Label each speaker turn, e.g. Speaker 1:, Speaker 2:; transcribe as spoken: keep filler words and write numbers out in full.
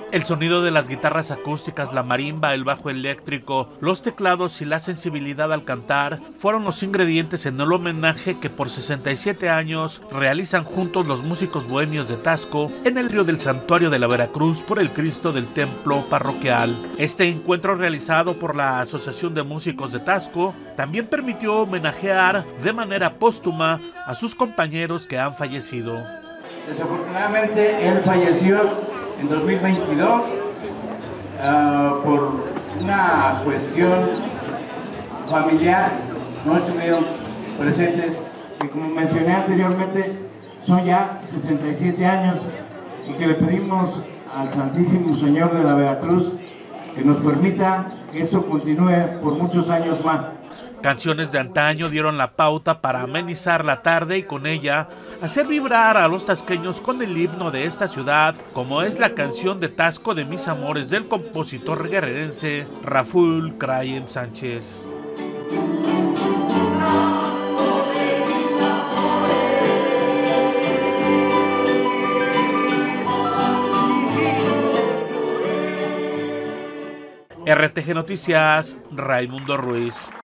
Speaker 1: El sonido de las guitarras acústicas, la marimba, el bajo eléctrico, los teclados y la sensibilidad al cantar fueron los ingredientes en el homenaje que por sesenta y siete años realizan juntos los músicos bohemios de Taxco en el río del Santuario de la Veracruz por el Cristo del Templo Parroquial. Este encuentro realizado por la Asociación de Músicos de Taxco también permitió homenajear de manera póstuma a sus compañeros que han fallecido.
Speaker 2: Desafortunadamente él falleció en dos mil veintidós uh, por una cuestión familiar, no estuvieron presentes, y como mencioné anteriormente, son ya sesenta y siete años, y que le pedimos al Santísimo Señor de la Veracruz que nos permita que esto continúe por muchos años más.
Speaker 1: Canciones de antaño dieron la pauta para amenizar la tarde y con ella hacer vibrar a los tasqueños con el himno de esta ciudad, como es la canción de Taxco de Mis Amores del compositor guerrerense Rafael Crayen Sánchez. R T G Noticias, Raimundo Ruiz.